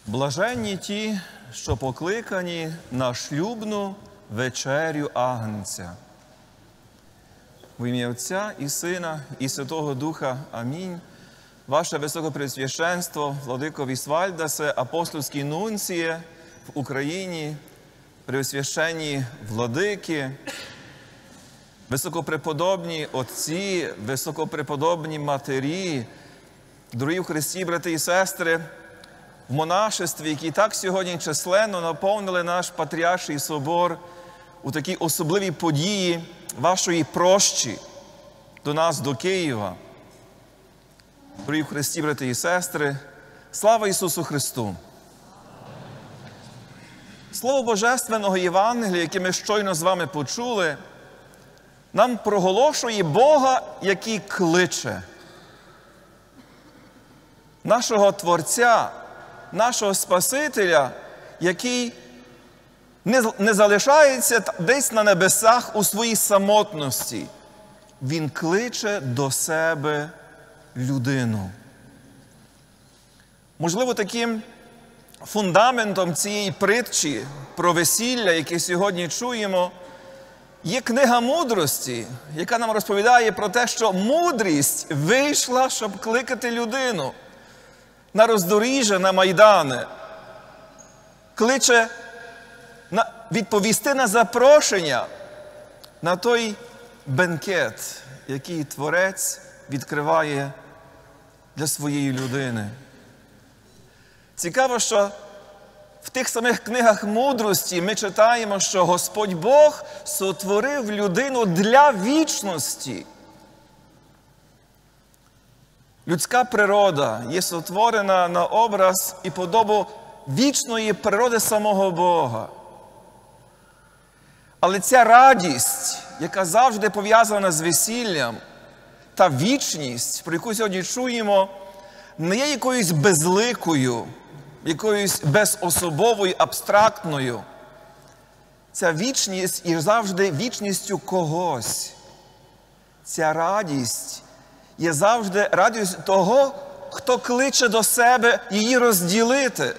Блаженні ті, що покликані на шлюбну вечерю Агнця. В ім'я Отця і Сина, і Святого Духа. Амінь. Ваше Високопреосвященство, Владико Вісвальдасе, апостольські нунціє в Україні, преосвященні владики, високопреподобні отці, високопреподобні матері, дорогі в Христі, брати і сестри, в монашестві, які так сьогодні численно наповнили наш Патріарший собор у такій особливій події вашої прощі до нас, до Києва. Дорогі в Христі, брати і сестри, слава Ісусу Христу! Слово Божественного Євангелія, яке ми щойно з вами почули, нам проголошує Бога, який кличе. Нашого Творця, нашого Спасителя, який не залишається десь на небесах у своїй самотності. Він кличе до себе людину. Можливо, таким фундаментом цієї притчі про весілля, яке сьогодні чуємо, є книга мудрості, яка нам розповідає про те, що мудрість вийшла, щоб кликати людину на роздоріжжя, на майдани. Кличе відповісти на запрошення, на той бенкет, який Творець відкриває для своєї людини. Цікаво, що в тих самих книгах мудрості ми читаємо, що Господь Бог сотворив людину для вічності. Людська природа є сотворена на образ і подобу вічної природи самого Бога. Але ця радість, яка завжди пов'язана з весіллям, та вічність, про яку сьогодні чуємо, не є якоюсь безликою, якоюсь безособовою, абстрактною. Ця вічність є завжди вічністю когось. Ця радість є завжди радістю того, хто кличе до себе її розділити.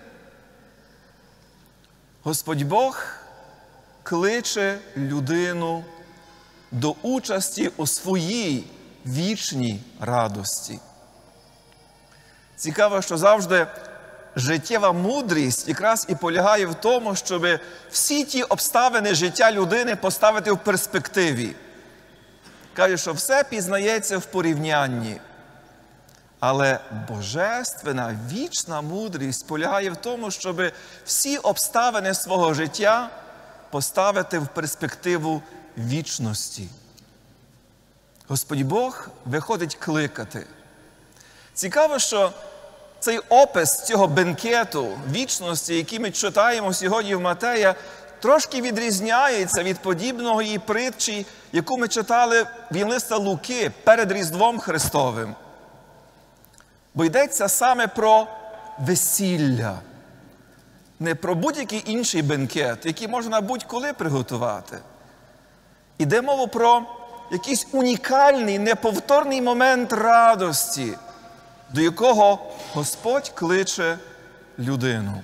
Господь Бог кличе людину до участі у своїй вічній радості. Цікаво, що завжди життєва мудрість якраз і полягає в тому, щоб всі ті обставини життя людини поставити в перспективі. Каже, що все пізнається в порівнянні. Але божественна, вічна мудрість полягає в тому, щоб всі обставини свого життя поставити в перспективу вічності. Господь Бог виходить кликати. Цікаво, що цей опис цього бенкету вічності, який ми читаємо сьогодні в Матея, трошки відрізняється від подібної притчі, яку ми читали в Євангелії Луки перед Різдвом Христовим. Бо йдеться саме про весілля. Не про будь-який інший бенкет, який можна будь-коли приготувати. Іде мова про якийсь унікальний, неповторний момент радості, до якого Господь кличе людину.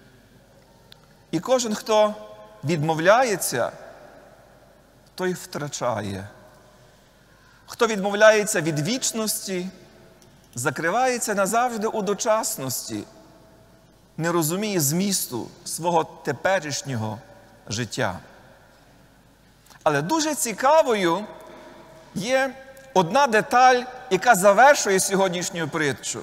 І кожен, хто відмовляється, той втрачає. Хто відмовляється від вічності, закривається назавжди у дочасності, не розуміє змісту свого теперішнього життя. Але дуже цікавою є одна деталь, яка завершує сьогоднішню притчу.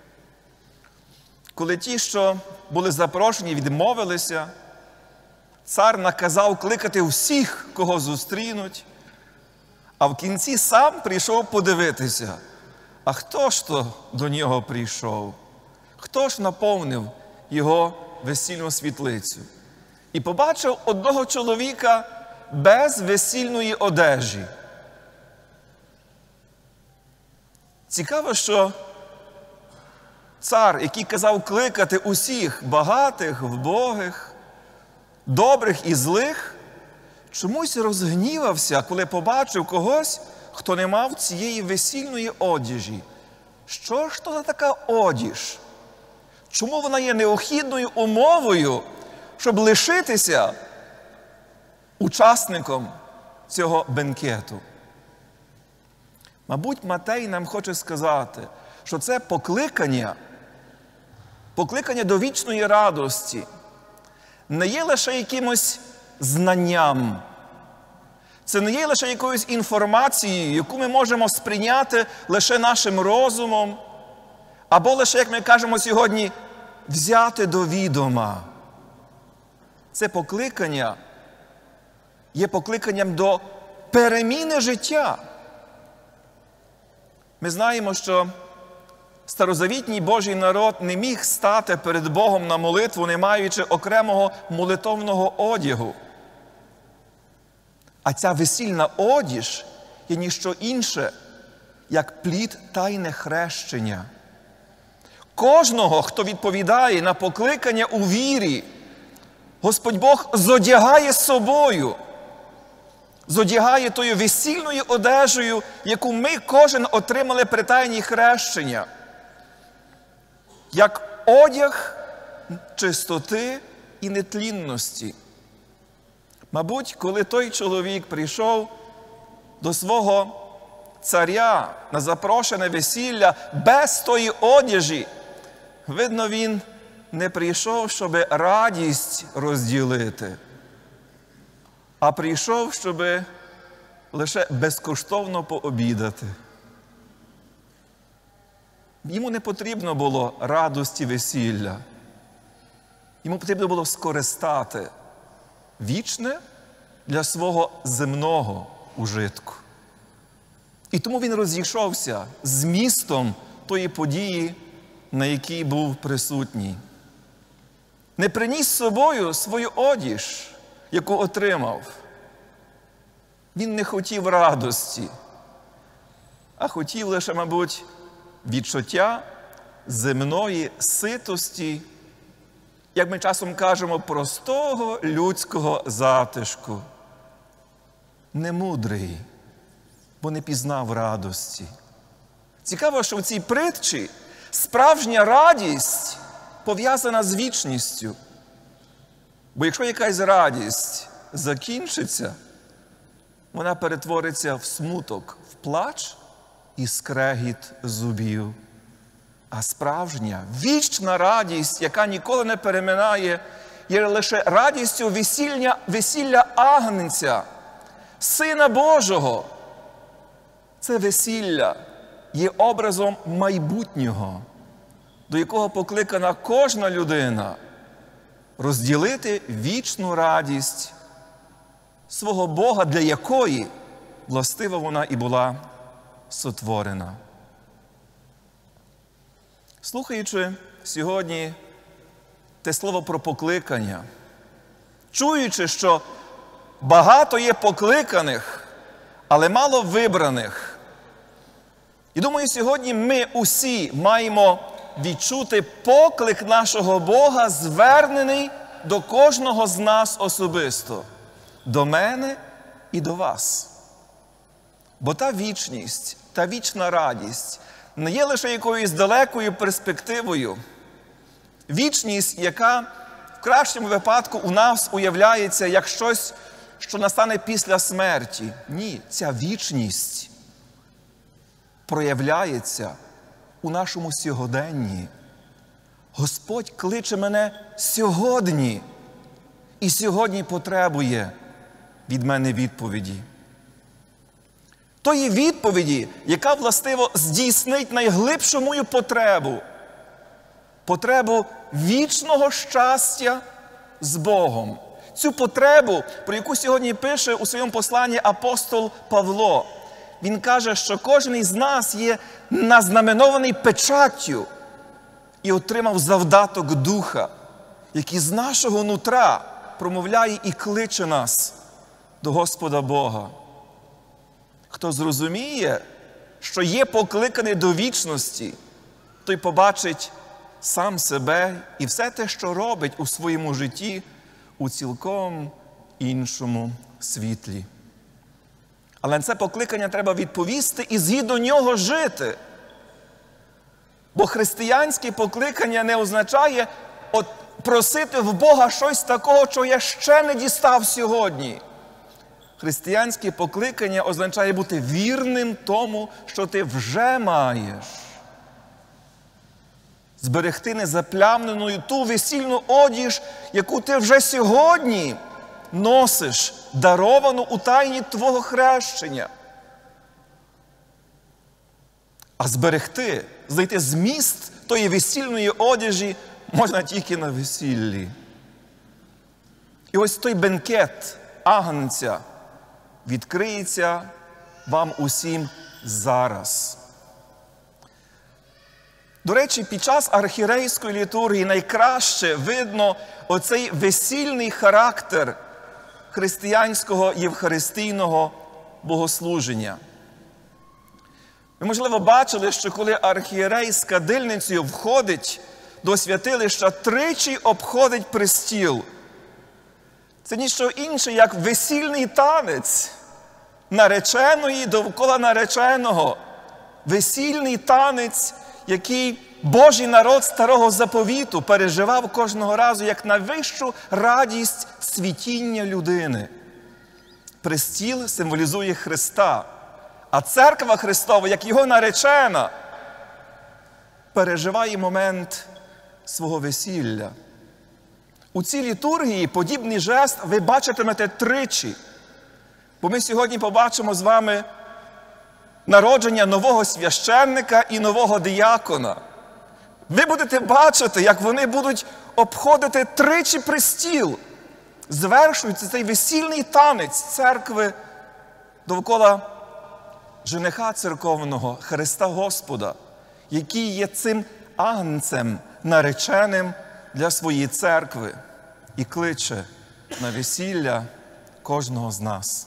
Коли ті, що були запрошені, відмовилися, цар наказав кликати всіх, кого зустрінуть, а в кінці сам прийшов подивитися, а хто ж то до нього прийшов? Хто ж наповнив його весільну світлицю? І побачив одного чоловіка без весільної одежі. Цікаво, що цар, який казав кликати усіх багатих, вбогих, добрих і злих, чомусь розгнівався, коли побачив когось, хто не мав цієї весільної одежі. Що ж то за така одіж? Чому вона є необхідною умовою, щоб лишитися учасником цього бенкету? Мабуть, Матей нам хоче сказати, що це покликання до вічної радості не є лише якимось знанням, це не є лише якоюсь інформацією, яку ми можемо сприйняти лише нашим розумом, або лише, як ми кажемо сьогодні, взяти до відома. Це покликання є покликанням до переміни життя. Ми знаємо, що старозавітній Божий народ не міг стати перед Богом на молитву, не маючи окремого молитовного одягу. А ця весільна одіж є ніщо інше, як плід тайне хрещення. Кожного, хто відповідає на покликання у вірі, Господь Бог зодягає собою, зодягає тою весільною одежею, яку ми кожен отримали при тайні хрещення, як одяг чистоти і нетлінності. Мабуть, коли той чоловік прийшов до свого царя на запрошене весілля без тої одежі, видно, він не прийшов, щоб радість розділити, а прийшов, щоб лише безкоштовно пообідати. Йому не потрібно було радості весілля. Йому потрібно було скористати вічне для свого земного ужитку. І тому він розійшовся з містом тої події, на якій був присутній. Не приніс з собою свою одіж, яку отримав. Він не хотів радості, а хотів лише, мабуть, відчуття земної ситості, як ми часом кажемо, простого людського затишку. Немудрий, бо не пізнав радості. Цікаво, що в цій притчі справжня радість пов'язана з вічністю. Бо якщо якась радість закінчиться, вона перетвориться в смуток, в плач і скрегіт зубів. А справжня, вічна радість, яка ніколи не переминає, є лише радістю весілля Агнця, Сина Божого. Це весілля є образом майбутнього, до якого покликана кожна людина розділити вічну радість свого Бога, для якої, властиво, вона і була сотворена. Слухаючи сьогодні те слово про покликання, чуючи, що багато є покликаних, але мало вибраних, і думаю, сьогодні ми усі маємо відчути поклик нашого Бога, звернений до кожного з нас особисто, до мене і до вас. Бо та вічність, та вічна радість не є лише якоюсь далекою перспективою. Вічність, яка в кращому випадку у нас уявляється як щось, що настане після смерті. Ні, ця вічність проявляється у нашому сьогоденні. Господь кличе мене сьогодні і сьогодні потребує від мене відповіді. Тої відповіді, яка, властиво, здійснить найглибшу мою потребу. Потребу вічного щастя з Богом. Цю потребу, про яку сьогодні пише у своєму посланні апостол Павло. Він каже, що кожен із нас є назнаменований печаттю і отримав завдаток Духа, який з нашого нутра промовляє і кличе нас до Господа Бога. Хто зрозуміє, що є покликаний до вічності, той побачить сам себе і все те, що робить у своєму житті, у цілком іншому світлі. Але на це покликання треба відповісти і згідно нього жити. Бо християнське покликання не означає просити в Бога щось такого, що я ще не дістав сьогодні. Християнське покликання означає бути вірним тому, що ти вже маєш. Зберегти незаплямленою ту весільну одіж, яку ти вже сьогодні носиш, даровану у тайні твого хрещення. А зберегти, знайти зміст тої весільної одежі можна тільки на весіллі. І ось той бенкет агнця відкриється вам усім зараз. До речі, під час архієрейської літургії найкраще видно оцей весільний характер християнського євхаристійного богослуження. Ви, можливо, бачили, що коли архієрей з кадильницею входить до святилища, тричі обходить престіл. Це ніщо інше, як весільний танець нареченої довкола нареченого. Весільний танець, який Божий народ Старого Заповіту переживав кожного разу як найвищу радість цвітіння людини. Престіл символізує Христа, а церква Христова, як його наречена, переживає момент свого весілля. У цій літургії подібний жест ви бачитимете тричі. Бо ми сьогодні побачимо з вами народження нового священника і нового диякона. Ви будете бачити, як вони будуть обходити тричі престіл. Звершується цей весільний танець церкви довкола жениха церковного, Христа Господа, який є цим агнцем нареченим для своєї церкви і кличе на весілля кожного з нас.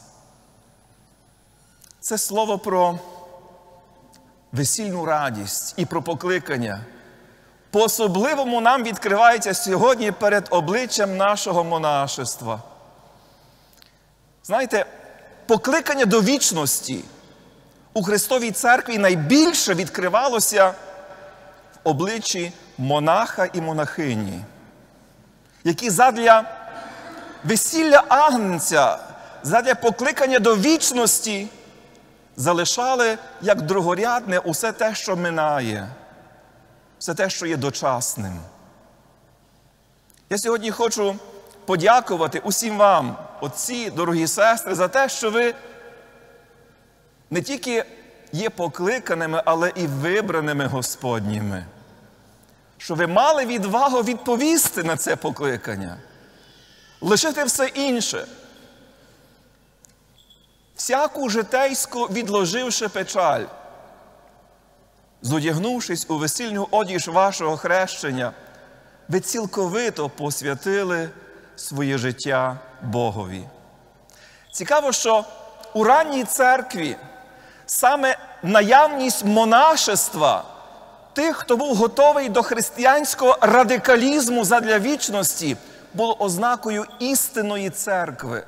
Це слово про весільну радість і про покликання. По-особливому нам відкривається сьогодні перед обличчям нашого монашества. Знаєте, покликання до вічності у Христовій церкві найбільше відкривалося в обличчі монаха і монахині, які задля весілля агнця, задля покликання до вічності залишали як другорядне усе те, що минає, все те, що є дочасним. Я сьогодні хочу подякувати усім вам, отці, дорогі сестри, за те, що ви не тільки є покликаними, але і вибраними Господніми. Що ви мали відвагу відповісти на це покликання, лишити все інше, всяку житейську відложивши печаль, зодягнувшись у весільну одіж вашого хрещення, ви цілковито посвятили своє життя Богові. Цікаво, що у ранній церкві саме наявність монашества, тих, хто був готовий до християнського радикалізму задля вічності, було ознакою істинної церкви.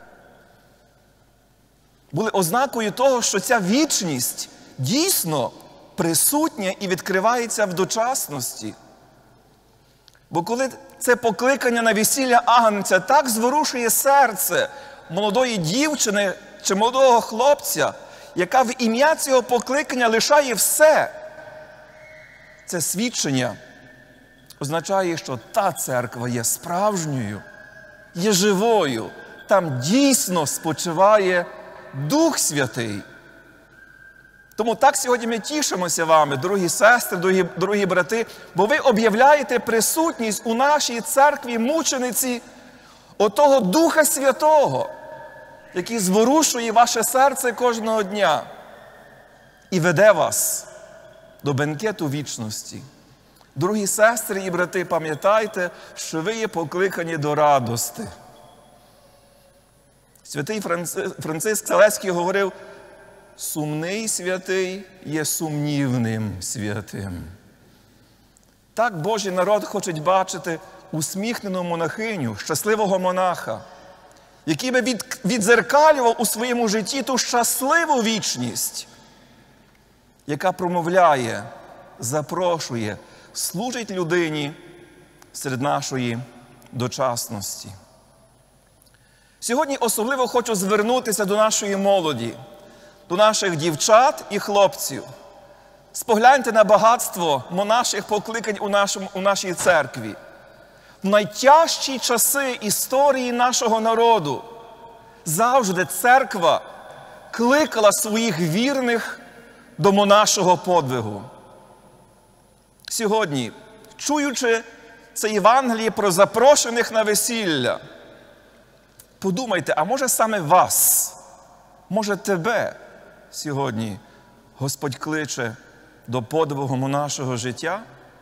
Були ознакою того, що ця вічність дійсно присутня і відкривається в дочасності. Бо коли це покликання на весілля агнця так зворушує серце молодої дівчини чи молодого хлопця, яка в ім'я цього покликання лишає все, це свідчення означає, що та церква є справжньою, є живою. Там дійсно спочиває Дух Святий. Тому так сьогодні ми тішимося вами, дорогі сестри, дорогі брати, бо ви об'являєте присутність у нашій церкві мучениці отого Духа Святого, який зворушує ваше серце кожного дня і веде вас до бенкету вічності. Дорогі сестри і брати, пам'ятайте, що ви є покликані до радости. Святий Франциск Селезький говорив: сумний святий є сумнівним святим. Так Божий народ хоче бачити усміхнену монахиню, щасливого монаха, який би віддзеркалював у своєму житті ту щасливу вічність, яка промовляє запрошує, служить людині серед нашої дочасності. Сьогодні особливо хочу звернутися до нашої молоді, до наших дівчат і хлопців. Спогляньте на багатство монаших покликань у нашій церкві. В найтяжчі часи історії нашого народу завжди церква кликала своїх вірних до монашого подвигу. Сьогодні, чуючи це Євангеліє про запрошених на весілля, подумайте, а може саме вас, може тебе сьогодні Господь кличе до подвигу монашого життя?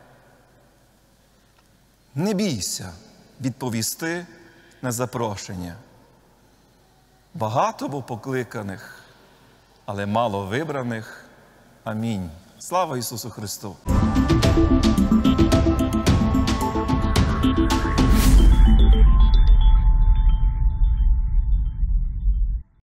Не бійся відповісти на запрошення. Багато був покликаних, але мало вибраних. Амінь. Слава Ісусу Христу!